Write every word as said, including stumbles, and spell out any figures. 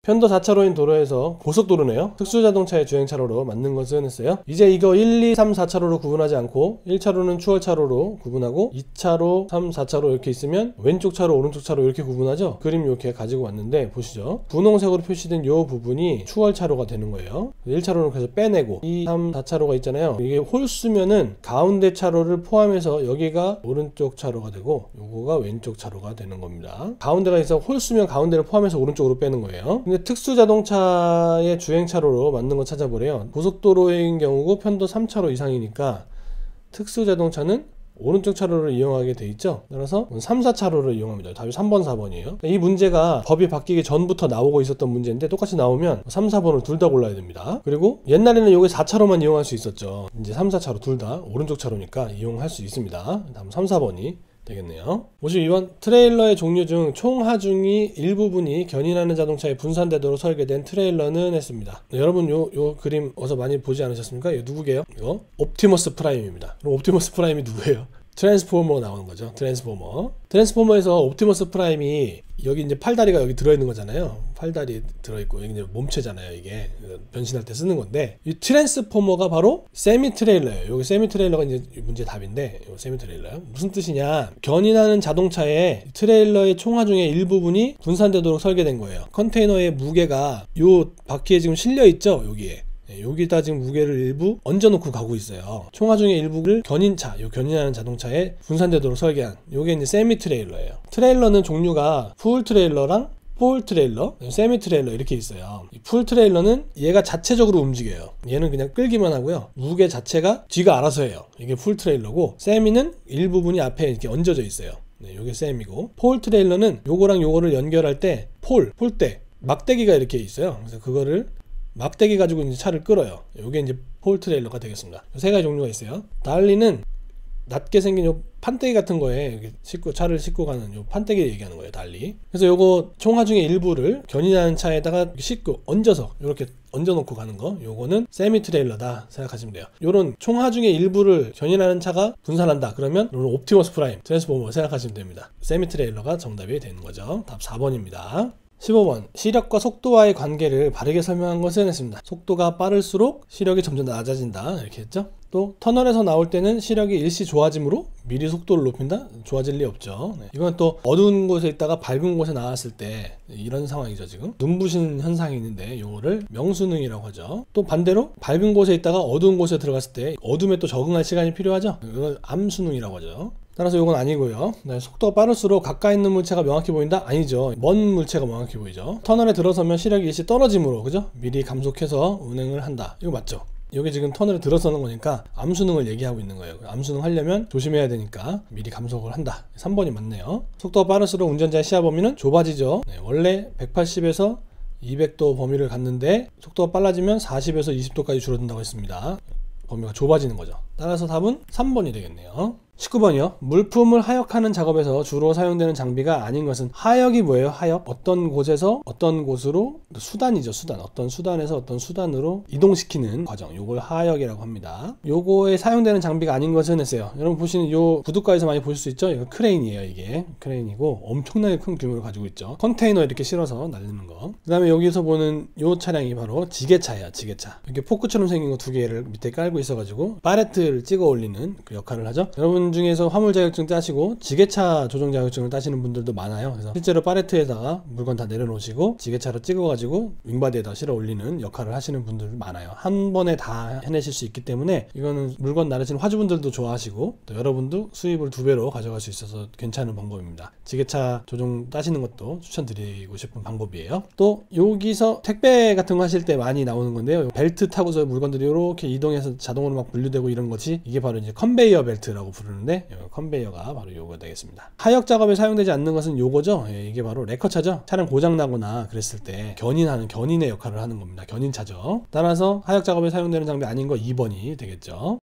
편도 사 차로인 도로에서 고속도로네요. 특수자동차의 주행차로로 만든 것은 했어요. 이제 이거 일, 이, 삼, 사 차로로 구분하지 않고 일 차로는 추월차로로 구분하고 이 차로, 삼, 사 차로 이렇게 있으면 왼쪽 차로, 오른쪽 차로 이렇게 구분하죠. 그림 이렇게 가지고 왔는데 보시죠. 분홍색으로 표시된 이 부분이 추월차로가 되는 거예요. 일 차로는 그래서 빼내고 이, 삼, 사 차로가 있잖아요. 이게 홀수면은 가운데 차로를 포함해서 여기가 오른쪽 차로가 되고 요거가 왼쪽 차로가 되는 겁니다. 가운데가 있어 홀수면 가운데를 포함해서 오른쪽으로 빼는 거예요. 근데 특수자동차의 주행차로로 만든 거 찾아보래요. 고속도로인 경우고 편도 삼 차로 이상이니까 특수자동차는 오른쪽 차로를 이용하게 돼 있죠. 따라서 삼, 사 차로를 이용합니다. 답이 삼 번, 사 번이에요. 이 문제가 법이 바뀌기 전부터 나오고 있었던 문제인데 똑같이 나오면 삼, 사 번을 둘 다 골라야 됩니다. 그리고 옛날에는 요게 사 차로만 이용할 수 있었죠. 이제 삼, 사 차로 둘 다 오른쪽 차로니까 이용할 수 있습니다. 다음 삼, 사 번이 되겠네요. 오십이 번 트레일러의 종류 중 총하중이 일부분이 견인하는 자동차에 분산되도록 설계된 트레일러는 했습니다. 네, 여러분 요, 요 그림 어서 많이 보지 않으셨습니까? 이거 누구게요? 이거 옵티머스 프라임입니다. 그럼 옵티머스 프라임이 누구예요? 트랜스포머가 나오는 거죠. 트랜스포머. 트랜스포머에서 옵티머스 프라임이 여기 이제 팔다리가 여기 들어있는 거잖아요. 팔다리 들어있고 여기 이제 몸체잖아요. 이게 변신할 때 쓰는 건데 이 트랜스포머가 바로 세미 트레일러예요. 여기 세미 트레일러가 이제 문제 답인데 이 세미 트레일러요. 무슨 뜻이냐? 견인하는 자동차에 트레일러의 총하중의 일부분이 분산되도록 설계된 거예요. 컨테이너의 무게가 요 바퀴에 지금 실려 있죠. 여기에. 여기다 지금 무게를 일부 얹어놓고 가고 있어요. 총하중의 일부를 견인차, 요 견인하는 자동차에 분산되도록 설계한 요게 이제 세미 트레일러예요. 트레일러는 종류가 풀 트레일러랑 폴 트레일러, 세미 트레일러 이렇게 있어요. 이 풀 트레일러는 얘가 자체적으로 움직여요. 얘는 그냥 끌기만 하고요. 무게 자체가 뒤가 알아서 해요. 이게 풀 트레일러고 세미는 일부분이 앞에 이렇게 얹어져 있어요. 네, 요게 세미고 폴 트레일러는 요거랑 요거를 연결할 때 폴, 폴대, 막대기가 이렇게 있어요. 그래서 그거를 막대기 가지고 이제 차를 끌어요. 이게 이제 폴 트레일러가 되겠습니다. 세 가지 종류가 있어요. 달리는 낮게 생긴 요 판때기 같은 거에 싣고 차를 싣고 가는 요 판때기를 얘기하는 거예요. 달리. 그래서 요거 총하중의 일부를 견인하는 차에다가 싣고 얹어서 이렇게 얹어놓고 가는 거, 요거는 세미 트레일러다 생각하시면 돼요. 요런 총하중의 일부를 견인하는 차가 분산한다 그러면 요런 옵티머스 프라임, 트랜스포머 생각하시면 됩니다. 세미 트레일러가 정답이 되는 거죠. 답 사 번입니다. 십오 번 시력과 속도와의 관계를 바르게 설명한 것은 했습니다. 속도가 빠를수록 시력이 점점 낮아진다 이렇게 했죠. 또 터널에서 나올 때는 시력이 일시 좋아지므로 미리 속도를 높인다? 좋아질 리 없죠. 네. 이건 또 어두운 곳에 있다가 밝은 곳에 나왔을 때 이런 상황이죠. 지금 눈부신 현상이 있는데 이거를 명수능이라고 하죠. 또 반대로 밝은 곳에 있다가 어두운 곳에 들어갔을 때 어둠에 또 적응할 시간이 필요하죠. 이걸 암수능이라고 하죠. 따라서 이건 아니고요. 네, 속도가 빠를수록 가까이 있는 물체가 명확히 보인다? 아니죠. 먼 물체가 명확히 보이죠. 터널에 들어서면 시력이 일시 떨어지므로 그죠? 미리 감속해서 운행을 한다. 이거 맞죠? 여기 지금 터널에 들어서는 거니까 암수능을 얘기하고 있는 거예요. 암수능 하려면 조심해야 되니까 미리 감속을 한다. 삼 번이 맞네요. 속도가 빠를수록 운전자의 시야 범위는 좁아지죠. 네, 원래 백팔십에서 이백 도 범위를 갖는데 속도가 빨라지면 사십에서 이십 도까지 줄어든다고 했습니다. 범위가 좁아지는 거죠. 따라서 답은 삼 번이 되겠네요. 십구 번이요. 물품을 하역하는 작업에서 주로 사용되는 장비가 아닌 것은 하역이 뭐예요? 하역? 어떤 곳에서 어떤 곳으로 수단이죠. 수단. 어떤 수단에서 어떤 수단으로 이동시키는 과정. 요걸 하역이라고 합니다. 요거에 사용되는 장비가 아닌 것은 했어요. 여러분 보시는 요 구두가에서 많이 보실 수 있죠? 이거 크레인이에요. 이게 크레인이고 엄청나게 큰 규모를 가지고 있죠. 컨테이너 이렇게 실어서 날리는 거. 그 다음에 여기서 보는 요 차량이 바로 지게차예요. 지게차. 이렇게 포크처럼 생긴 거 두 개를 밑에 깔고 있어가지고 파레트를 찍어 올리는 그 역할을 하죠. 여러분 중에서 화물 자격증 따시고 지게차 조종 자격증을 따시는 분들도 많아요. 그래서 실제로 파레트에다가 물건 다 내려놓으시고 지게차로 찍어가지고 윙바디에다 실어 올리는 역할을 하시는 분들 많아요. 한 번에 다 해내실 수 있기 때문에 이거는 물건 나르시는 화주분들도 좋아하시고 또 여러분도 수입을 두 배로 가져갈 수 있어서 괜찮은 방법입니다. 지게차 조종 따시는 것도 추천드리고 싶은 방법이에요. 또 여기서 택배 같은 거 하실 때 많이 나오는 건데요. 벨트 타고서 물건들이 이렇게 이동해서 자동으로 막 분류되고 이런 것이 이게 바로 이제 컨베이어 벨트라고 부르는 데 컨베이어가 바로 요거 되겠습니다. 하역 작업에 사용되지 않는 것은 요거죠. 예, 이게 바로 레커차죠. 차량 고장 나거나 그랬을 때 견인하는 견인의 역할을 하는 겁니다. 견인차죠. 따라서 하역 작업에 사용되는 장비 아닌 거 이 번이 되겠죠.